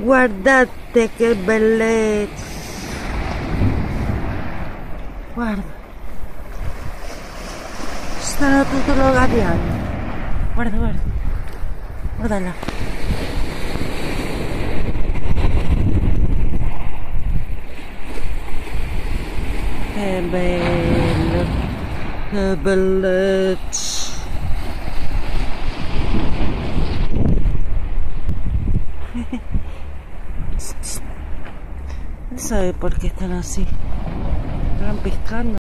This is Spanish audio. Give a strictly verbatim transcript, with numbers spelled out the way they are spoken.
Guardate che bellezza. Guarda. Stanno tutti los gabbiani. Guarda, guarda. Guardala. Che bello. Che bellezza. No sabe por qué están así. Están pescando.